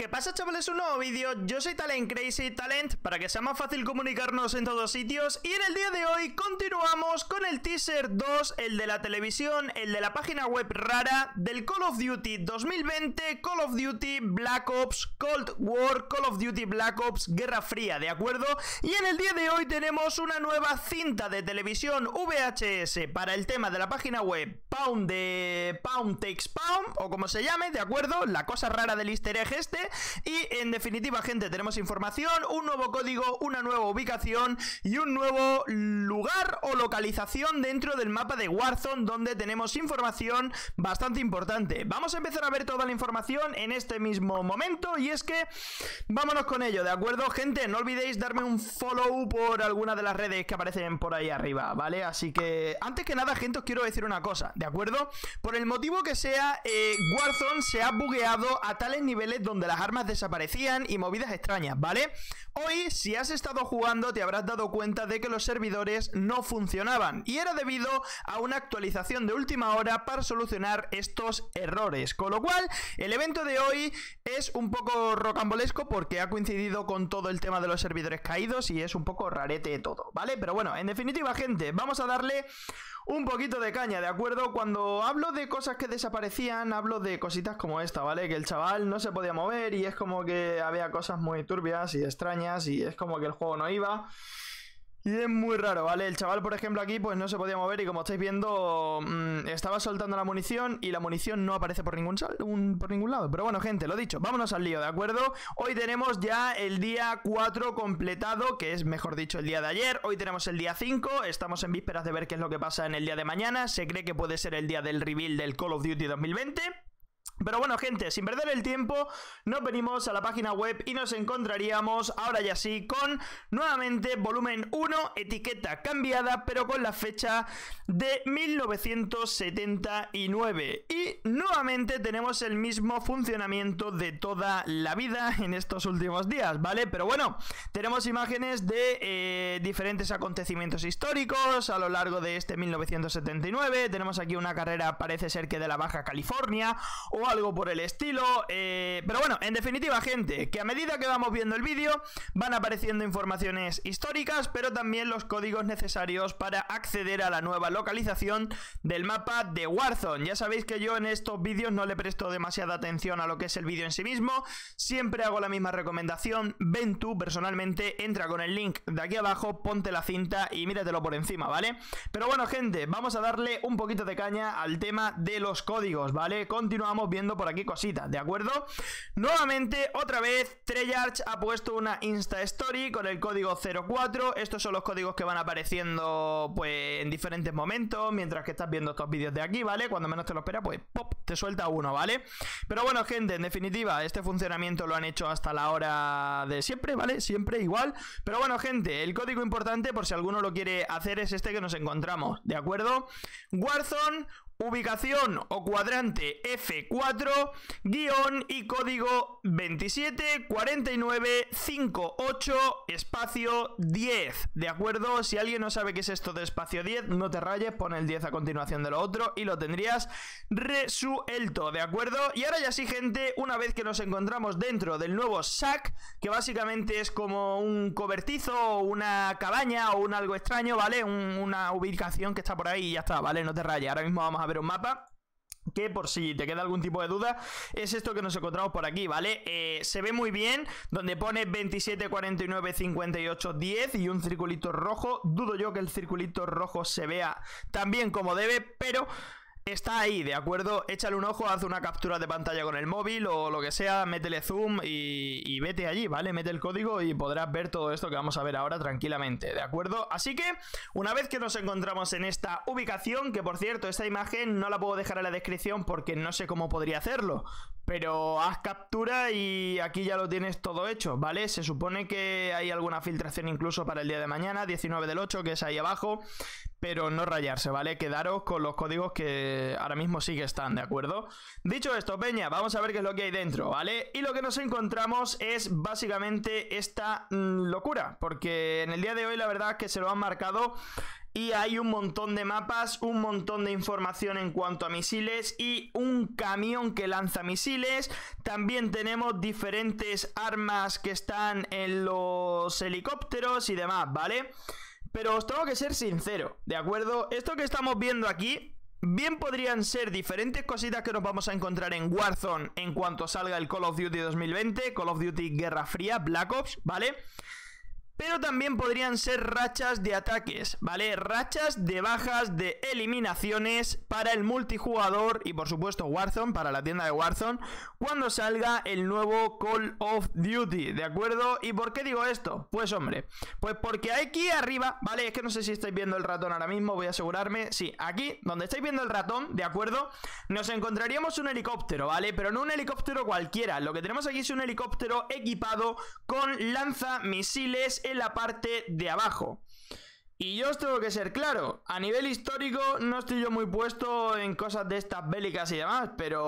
¿Qué pasa, chavales? Un nuevo vídeo. Yo soy Talent Crazy Talent, para que sea más fácil comunicarnos en todos sitios. Y en el día de hoy continuamos con el teaser 2, el de la televisión, el de la página web rara, del Call of Duty 2020, Call of Duty Black Ops Cold War, Call of Duty Black Ops Guerra Fría, ¿de acuerdo? Y en el día de hoy tenemos una nueva cinta de televisión VHS para el tema de la página web Pound Takes Pound, o como se llame, ¿de acuerdo? La cosa rara del easter egg este. Y en definitiva, gente, tenemos información, un nuevo código, una nueva ubicación y un nuevo lugar o localización dentro del mapa de Warzone, donde tenemos información bastante importante. Vamos a empezar a ver toda la información en este mismo momento, y es que vámonos con ello, ¿de acuerdo, gente? No olvidéis darme un follow por alguna de las redes que aparecen por ahí arriba, ¿vale? Así que, antes que nada, gente, os quiero decir una cosa, ¿de acuerdo? Por el motivo que sea, Warzone se ha bugueado a tales niveles donde las armas desaparecían y movidas extrañas, ¿vale? Hoy, si has estado jugando, te habrás dado cuenta de que los servidores no funcionaban, y era debido a una actualización de última hora para solucionar estos errores, con lo cual el evento de hoy es un poco rocambolesco porque ha coincidido con todo el tema de los servidores caídos y es un poco rarete todo, ¿vale? Pero bueno, en definitiva, gente, vamos a darle un poquito de caña, ¿de acuerdo? Cuando hablo de cosas que desaparecían, hablo de cositas como esta, ¿vale? Que el chaval no se podía mover y es como que había cosas muy turbias y extrañas y es como que el juego no iba. Y es muy raro, ¿vale? El chaval, por ejemplo, aquí pues no se podía mover y como estáis viendo, estaba soltando la munición y la munición no aparece por ningún lado. Pero bueno, gente, lo dicho, vámonos al lío, ¿de acuerdo? Hoy tenemos ya el día 4 completado, que es, mejor dicho, el día de ayer. Hoy tenemos el día 5, estamos en vísperas de ver qué es lo que pasa en el día de mañana. Se cree que puede ser el día del reveal del Call of Duty 2020. Pero bueno, gente, sin perder el tiempo, nos venimos a la página web y nos encontraríamos, ahora ya sí, con nuevamente volumen 1, etiqueta cambiada, pero con la fecha de 1979. Y nuevamente tenemos el mismo funcionamiento de toda la vida en estos últimos días, ¿vale? Pero bueno, tenemos imágenes de diferentes acontecimientos históricos a lo largo de este 1979. Tenemos aquí una carrera, parece ser que de la Baja California, o algo por el estilo, pero bueno, en definitiva, gente, que a medida que vamos viendo el vídeo van apareciendo informaciones históricas, pero también los códigos necesarios para acceder a la nueva localización del mapa de Warzone. Ya sabéis que yo en estos vídeos no le presto demasiada atención a lo que es el vídeo en sí mismo, siempre hago la misma recomendación. Ven tú personalmente, entra con el link de aquí abajo, ponte la cinta y míratelo por encima, ¿vale? Pero bueno, gente, vamos a darle un poquito de caña al tema de los códigos, ¿vale? Continuamos viendo por aquí cositas, ¿de acuerdo? Nuevamente, otra vez, Treyarch ha puesto una Insta Story con el código 04. Estos son los códigos que van apareciendo pues en diferentes momentos mientras que estás viendo estos vídeos de aquí, ¿vale? Cuando menos te lo esperas, pues pop, te suelta uno, ¿vale? Pero bueno, gente, en definitiva, este funcionamiento lo han hecho hasta la hora de siempre, ¿vale? Siempre igual. Pero bueno, gente, el código importante, por si alguno lo quiere hacer, es este que nos encontramos, ¿de acuerdo? Warzone, ubicación o cuadrante F4, guión y código 274958 espacio 10, ¿de acuerdo? Si alguien no sabe qué es esto de espacio 10, no te rayes, pon el 10 a continuación de lo otro y lo tendrías resuelto, ¿de acuerdo? Y ahora ya sí, gente, una vez que nos encontramos dentro del nuevo shack, que básicamente es como un cobertizo o una cabaña o un algo extraño, ¿vale? Una ubicación que está por ahí y ya está, ¿vale? No te rayes, ahora mismo vamos a ver un mapa que, por si te queda algún tipo de duda, es esto que nos encontramos por aquí, ¿vale? Se ve muy bien, donde pone 27495810 y un circulito rojo. Dudo yo que el circulito rojo se vea tan bien como debe, pero está ahí, ¿de acuerdo? Échale un ojo, haz una captura de pantalla con el móvil o lo que sea, métele zoom y vete allí, ¿vale? Mete el código y podrás ver todo esto que vamos a ver ahora tranquilamente, ¿de acuerdo? Así que, una vez que nos encontramos en esta ubicación, que por cierto, esta imagen no la puedo dejar en la descripción porque no sé cómo podría hacerlo, pero haz captura y aquí ya lo tienes todo hecho, ¿vale? Se supone que hay alguna filtración incluso para el día de mañana, 19 del 8, que es ahí abajo, pero no rayarse, ¿vale? Quedaros con los códigos que ahora mismo sí que están, ¿de acuerdo? Dicho esto, peña, vamos a ver qué es lo que hay dentro, ¿vale? Y lo que nos encontramos es básicamente esta locura, porque en el día de hoy la verdad es que se lo han marcado y hay un montón de mapas, un montón de información en cuanto a misiles y un camión que lanza misiles. También tenemos diferentes armas que están en los helicópteros y demás, ¿vale? Pero os tengo que ser sincero, ¿de acuerdo? Esto que estamos viendo aquí bien podrían ser diferentes cositas que nos vamos a encontrar en Warzone en cuanto salga el Call of Duty 2020, Call of Duty Guerra Fría, Black Ops, ¿vale? Pero también podrían ser rachas de ataques, ¿vale? Rachas de bajas, de eliminaciones para el multijugador y por supuesto Warzone, para la tienda de Warzone, cuando salga el nuevo Call of Duty, ¿de acuerdo? ¿Y por qué digo esto? Pues hombre, pues porque aquí arriba, ¿vale? Es que no sé si estáis viendo el ratón ahora mismo, voy a asegurarme. Sí, aquí, donde estáis viendo el ratón, ¿de acuerdo? Nos encontraríamos un helicóptero, ¿vale? Pero no un helicóptero cualquiera, lo que tenemos aquí es un helicóptero equipado con lanzamisiles en la parte de abajo. Y yo os tengo que ser claro, a nivel histórico no estoy yo muy puesto en cosas de estas bélicas y demás,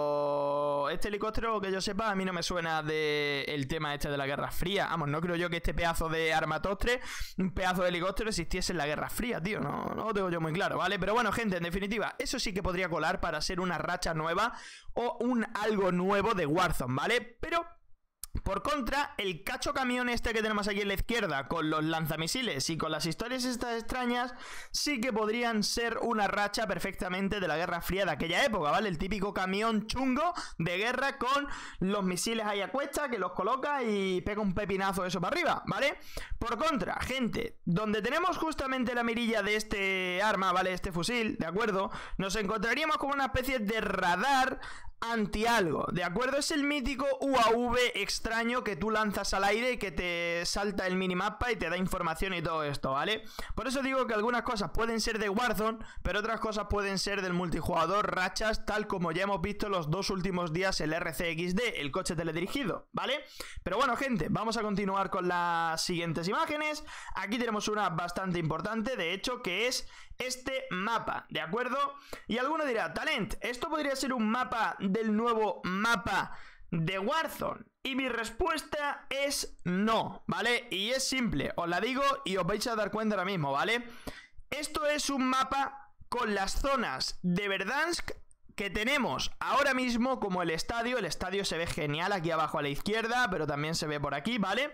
pero este helicóptero, que yo sepa, a mí no me suena del tema este de la Guerra Fría. Vamos, no creo yo que este pedazo de armatostre, un pedazo de helicóptero, existiese en la Guerra Fría, tío, no lo tengo yo muy claro, ¿vale? Pero bueno, gente, en definitiva, eso sí que podría colar para ser una racha nueva o un algo nuevo de Warzone, ¿vale? Pero por contra, el cacho camión este que tenemos aquí en la izquierda, con los lanzamisiles y con las historias estas extrañas, sí que podrían ser una racha perfectamente de la Guerra Fría de aquella época, ¿vale? El típico camión chungo de guerra con los misiles ahí a cuesta, que los coloca y pega un pepinazo eso para arriba, ¿vale? Por contra, gente, donde tenemos justamente la mirilla de este arma, ¿vale? Este fusil, ¿de acuerdo? Nos encontraríamos como una especie de radar anti-algo, ¿de acuerdo? Es el mítico UAV extraño que tú lanzas al aire y que te salta el minimapa y te da información y todo esto, ¿vale? Por eso digo que algunas cosas pueden ser de Warzone, pero otras cosas pueden ser del multijugador rachas, tal como ya hemos visto los dos últimos días el RCXD, el coche teledirigido, ¿vale? Pero bueno, gente, vamos a continuar con las siguientes imágenes. Aquí tenemos una bastante importante, de hecho, que es este mapa, ¿de acuerdo? Y alguno dirá, Talent, ¿esto podría ser un mapa del nuevo mapa de Warzone? Y mi respuesta es no, ¿vale? Y es simple, os la digo y os vais a dar cuenta ahora mismo, ¿vale? Esto es un mapa con las zonas de Verdansk que tenemos ahora mismo como el estadio se ve genial aquí abajo a la izquierda, pero también se ve por aquí, ¿vale?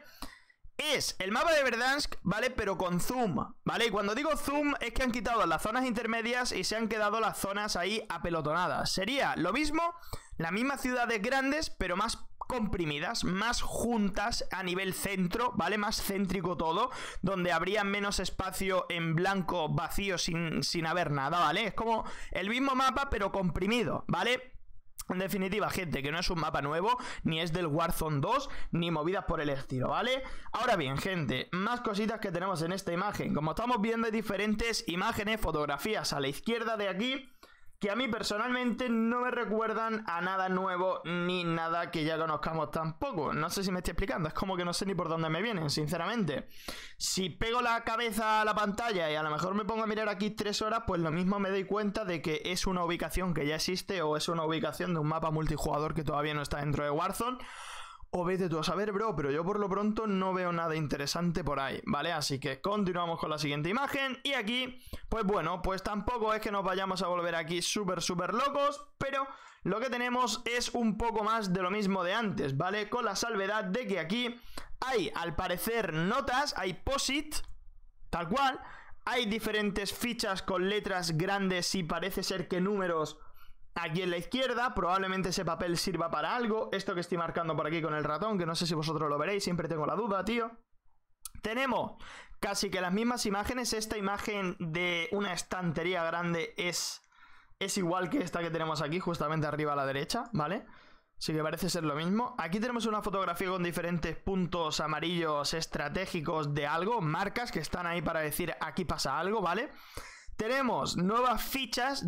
Es el mapa de Verdansk, ¿vale? Pero con zoom, ¿vale? Y cuando digo zoom es que han quitado las zonas intermedias y se han quedado las zonas ahí apelotonadas. Sería lo mismo, las mismas ciudades grandes, pero más comprimidas, más juntas a nivel centro, ¿vale? Más céntrico todo, donde habría menos espacio en blanco vacío sin haber nada, ¿vale? Es como el mismo mapa pero comprimido, ¿vale? En definitiva, gente, que no es un mapa nuevo, ni es del Warzone 2, ni movidas por el estilo, ¿vale? Ahora bien, gente, más cositas que tenemos en esta imagen. Como estamos viendo, hay diferentes imágenes, fotografías a la izquierda de aquí, que a mí personalmente no me recuerdan a nada nuevo, ni nada que ya conozcamos tampoco. No sé si me estoy explicando, es como que no sé ni por dónde me vienen, sinceramente. Si pego la cabeza a la pantalla y a lo mejor me pongo a mirar aquí 3 horas, pues lo mismo me doy cuenta de que es una ubicación que ya existe o es una ubicación de un mapa multijugador que todavía no está dentro de Warzone. O vete tú a saber, bro, pero yo por lo pronto no veo nada interesante por ahí, ¿vale? Así que continuamos con la siguiente imagen. Y aquí, pues bueno, pues tampoco es que nos vayamos a volver aquí súper locos, pero lo que tenemos es un poco más de lo mismo de antes, ¿vale? Con la salvedad de que aquí hay, al parecer, notas, hay POSIT, tal cual. Hay diferentes fichas con letras grandes y parece ser que números aquí en la izquierda. Probablemente ese papel sirva para algo. Esto que estoy marcando por aquí con el ratón, que no sé si vosotros lo veréis, siempre tengo la duda, tío. Tenemos casi que las mismas imágenes. Esta imagen de una estantería grande es igual que esta que tenemos aquí, justamente arriba a la derecha, ¿vale? Sí que parece ser lo mismo. Aquí tenemos una fotografía con diferentes puntos amarillos estratégicos de algo, marcas que están ahí para decir aquí pasa algo, ¿vale? Tenemos nuevas fichas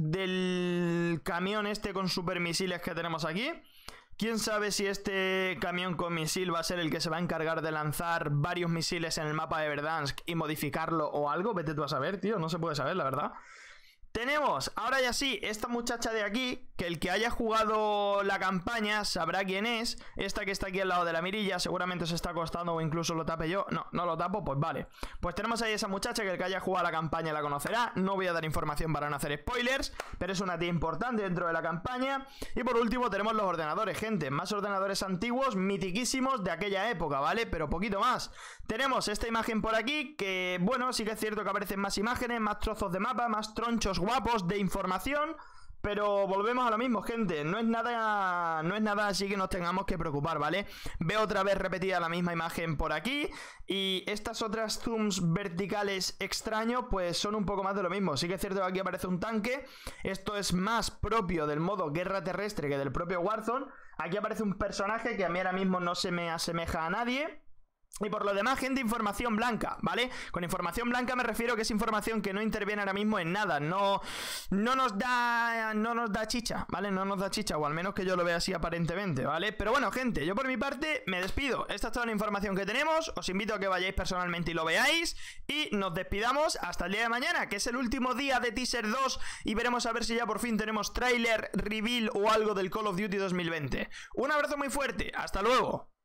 del camión este con supermisiles que tenemos aquí. Quién sabe si este camión con misil va a ser el que se va a encargar de lanzar varios misiles en el mapa de Verdansk y modificarlo o algo. Vete tú a saber, tío, no se puede saber, la verdad. Tenemos, ahora ya sí, esta muchacha de aquí, que el que haya jugado la campaña sabrá quién es. Esta que está aquí al lado de la mirilla, seguramente se está acostando o incluso lo tape yo. No lo tapo, pues vale. Pues tenemos ahí esa muchacha que el que haya jugado la campaña la conocerá. No voy a dar información para no hacer spoilers, pero es una tía importante dentro de la campaña. Y por último tenemos los ordenadores, gente. Más ordenadores antiguos, mitiquísimos de aquella época, ¿vale? Pero poquito más. Tenemos esta imagen por aquí que, bueno, sí que es cierto que aparecen más imágenes, más trozos de mapa, más tronchos guapos de información. Pero volvemos a lo mismo, gente. No es nada así que nos tengamos que preocupar, ¿vale? Veo otra vez repetida la misma imagen por aquí. Y estas otras zooms verticales extraños, pues son un poco más de lo mismo. Sí que es cierto que aquí aparece un tanque. Esto es más propio del modo guerra terrestre que del propio Warzone. Aquí aparece un personaje que a mí ahora mismo no se me asemeja a nadie. Y por lo demás, gente, información blanca, ¿vale? Con información blanca me refiero que es información que no interviene ahora mismo en nada. No nos da chicha, ¿vale? No nos da chicha, o al menos que yo lo vea así aparentemente, ¿vale? Pero bueno, gente, yo por mi parte me despido. Esta es toda la información que tenemos. Os invito a que vayáis personalmente y lo veáis. Y nos despidamos hasta el día de mañana, que es el último día de Teaser 2. Y veremos a ver si ya por fin tenemos tráiler, reveal o algo del Call of Duty 2020. Un abrazo muy fuerte, hasta luego.